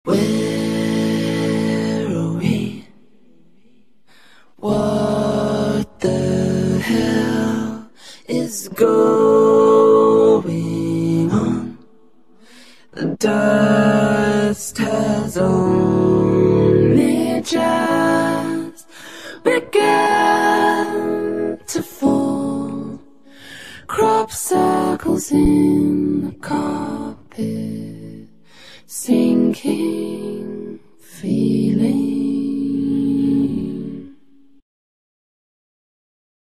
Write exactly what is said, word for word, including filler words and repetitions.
Where are we? What the hell is going on? The dust has only just begun to fall. Crop circles in the car.